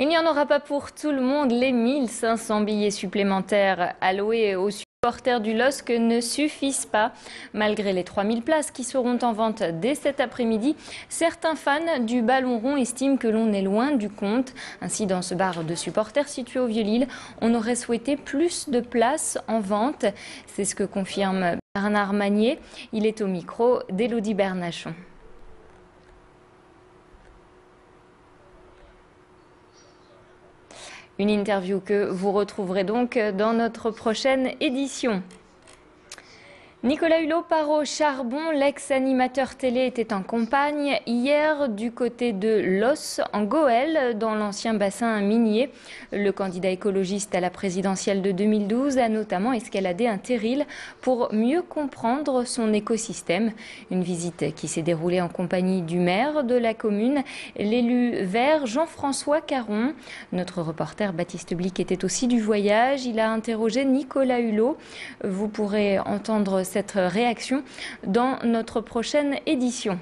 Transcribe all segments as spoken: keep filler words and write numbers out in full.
Il n'y en aura pas pour tout le monde. Les mille cinq cents billets supplémentaires alloués aux supporters du L O S C ne suffisent pas. Malgré les trois mille places qui seront en vente dès cet après-midi, certains fans du ballon rond estiment que l'on est loin du compte. Ainsi, dans ce bar de supporters situé au Vieux-Lille, on aurait souhaité plus de places en vente. C'est ce que confirme Bernard Magnier. Il est au micro d'Élodie Bernachon. Une interview que vous retrouverez donc dans notre prochaine édition. Nicolas Hulot part au charbon. L'ex-animateur télé était en campagne hier du côté de Los, en Goële, dans l'ancien bassin minier. Le candidat écologiste à la présidentielle de deux mille douze a notamment escaladé un terril pour mieux comprendre son écosystème. Une visite qui s'est déroulée en compagnie du maire de la commune, l'élu vert Jean-François Caron. Notre reporter Baptiste Blic était aussi du voyage. Il a interrogé Nicolas Hulot. Vous pourrez entendre cette réaction dans notre prochaine édition.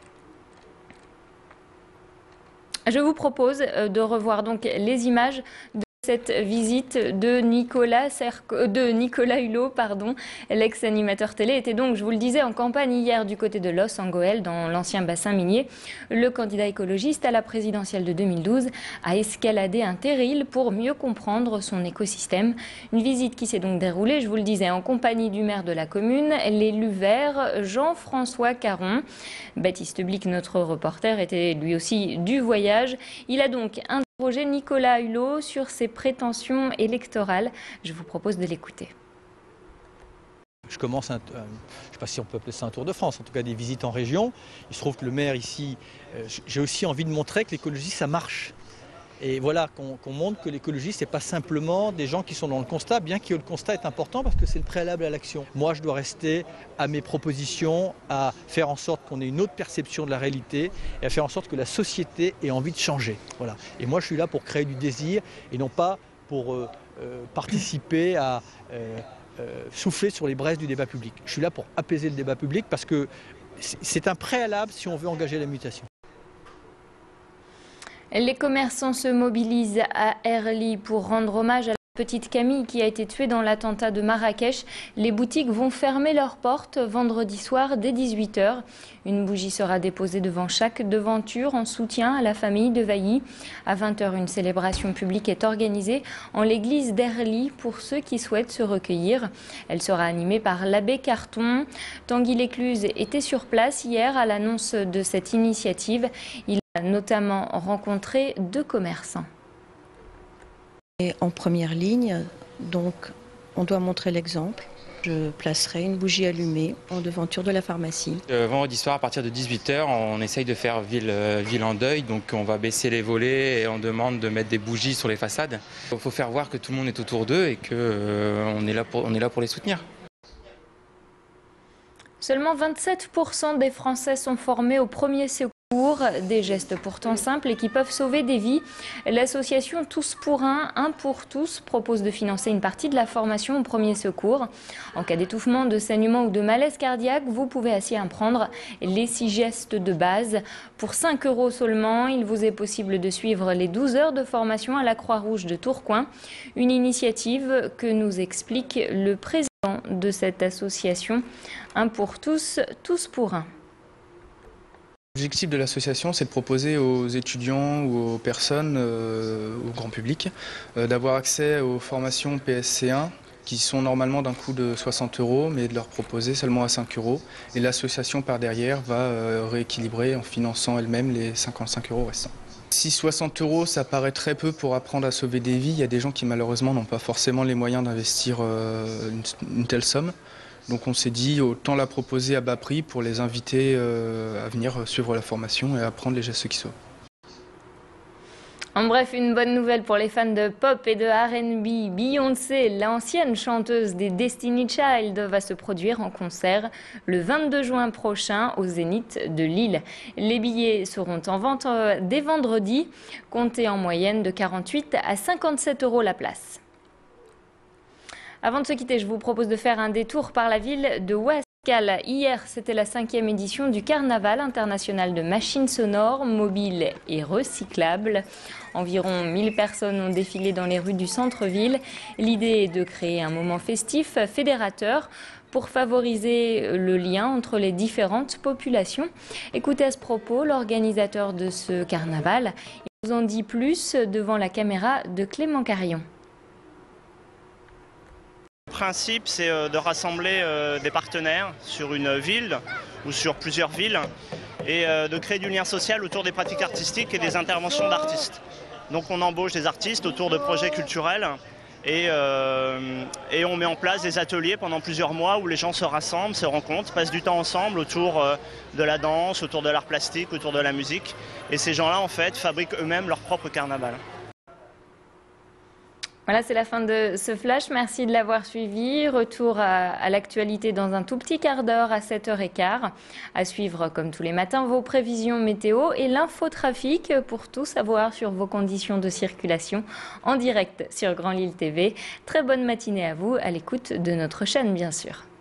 Je vous propose de revoir donc les images de cette visite de Nicolas, Serco, de Nicolas Hulot, pardon. L'ex-animateur télé était donc, je vous le disais, en campagne hier du côté de Los, en Goële, dans l'ancien bassin minier. Le candidat écologiste à la présidentielle de deux mille douze a escaladé un terril pour mieux comprendre son écosystème. Une visite qui s'est donc déroulée, je vous le disais, en compagnie du maire de la commune, l'élu vert Jean-François Caron. Baptiste Blic, notre reporter, était lui aussi du voyage. Il a donc un Roger Nicolas Hulot sur ses prétentions électorales. Je vous propose de l'écouter. Je commence, un, euh, je ne sais pas si on peut appeler ça un tour de France, en tout cas des visites en région. Il se trouve que le maire ici, euh, j'ai aussi envie de montrer que l'écologie ça marche. Et voilà, qu'on qu'on montre que l'écologie, ce n'est pas simplement des gens qui sont dans le constat, bien que le constat est important parce que c'est le préalable à l'action. Moi, je dois rester à mes propositions, à faire en sorte qu'on ait une autre perception de la réalité et à faire en sorte que la société ait envie de changer. Voilà. Et moi, je suis là pour créer du désir et non pas pour euh, euh, participer à euh, euh, souffler sur les braises du débat public. Je suis là pour apaiser le débat public parce que c'est un préalable si on veut engager la mutation. Les commerçants se mobilisent à Erly pour rendre hommage à la petite Camille qui a été tuée dans l'attentat de Marrakech. Les boutiques vont fermer leurs portes vendredi soir dès dix-huit heures. Une bougie sera déposée devant chaque devanture en soutien à la famille de Vailly. À vingt heures, une célébration publique est organisée en l'église d'Erly pour ceux qui souhaitent se recueillir. Elle sera animée par l'abbé Carton. Tanguy Lécluse était sur place hier à l'annonce de cette initiative. Il a notamment rencontré deux commerçants. Et en première ligne, donc on doit montrer l'exemple. Je placerai une bougie allumée en devanture de la pharmacie. Euh, vendredi soir, à partir de dix-huit heures, on essaye de faire ville, euh, ville en deuil. Donc on va baisser les volets et on demande de mettre des bougies sur les façades. Il faut faire voir que tout le monde est autour d'eux et qu'on euh, est là pour, on est là pour les soutenir. Seulement vingt-sept pour cent des Français sont formés au premier secours. Des gestes pourtant simples et qui peuvent sauver des vies. L'association Tous pour un, un pour tous propose de financer une partie de la formation au premier secours. En cas d'étouffement, de saignement ou de malaise cardiaque, vous pouvez ainsi apprendre les six gestes de base. Pour cinq euros seulement, il vous est possible de suivre les douze heures de formation à la Croix-Rouge de Tourcoing. Une initiative que nous explique le président de cette association. Un pour tous, tous pour un. L'objectif de l'association, c'est de proposer aux étudiants ou aux personnes, euh, au grand public, euh, d'avoir accès aux formations P S C un qui sont normalement d'un coût de soixante euros, mais de leur proposer seulement à cinq euros. Et l'association par derrière va euh, rééquilibrer en finançant elle-même les cinquante-cinq euros restants. Si soixante euros, ça paraît très peu pour apprendre à sauver des vies, il y a des gens qui malheureusement n'ont pas forcément les moyens d'investir euh, une, une telle somme. Donc on s'est dit autant la proposer à bas prix pour les inviter euh, à venir suivre la formation et à apprendre les gestes qui sauvent. En bref, une bonne nouvelle pour les fans de pop et de R and B. Beyoncé, l'ancienne chanteuse des Destiny Child, va se produire en concert le vingt-deux juin prochain au Zénith de Lille. Les billets seront en vente dès vendredi, comptés en moyenne de quarante-huit à cinquante-sept euros la place. Avant de se quitter, je vous propose de faire un détour par la ville de Ouest. musicale. Hier, c'était la cinquième édition du Carnaval international de machines sonores, mobiles et recyclables. Environ mille personnes ont défilé dans les rues du centre-ville. L'idée est de créer un moment festif fédérateur pour favoriser le lien entre les différentes populations. Écoutez à ce propos l'organisateur de ce carnaval. Il nous en dit plus devant la caméra de Clément Carillon. Le principe, c'est de rassembler des partenaires sur une ville ou sur plusieurs villes et de créer du lien social autour des pratiques artistiques et des interventions d'artistes. Donc on embauche des artistes autour de projets culturels et, euh, et on met en place des ateliers pendant plusieurs mois où les gens se rassemblent, se rencontrent, passent du temps ensemble autour de la danse, autour de l'art plastique, autour de la musique. Et ces gens-là, en fait, fabriquent eux-mêmes leur propre carnaval. Voilà, c'est la fin de ce flash. Merci de l'avoir suivi. Retour à, à l'actualité dans un tout petit quart d'heure à sept heures quinze. À suivre, comme tous les matins, vos prévisions météo et l'infotrafic pour tout savoir sur vos conditions de circulation en direct sur Grand Lille T V. Très bonne matinée à vous, à l'écoute de notre chaîne, bien sûr.